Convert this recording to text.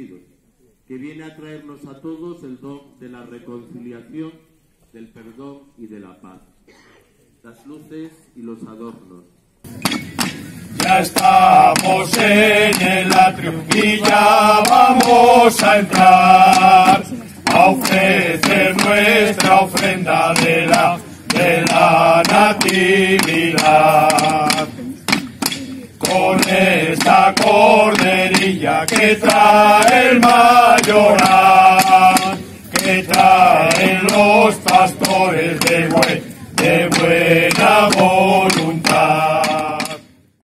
nacido, que viene a traernos a todos el don de la reconciliación, del perdón y de la paz. Las luces y los adornos. Ya estamos en el atrio y ya vamos a entrar a ofrecer nuestra ofrenda de la natividad. Con esta corderilla que trae el mayoral, que traen los pastores de buena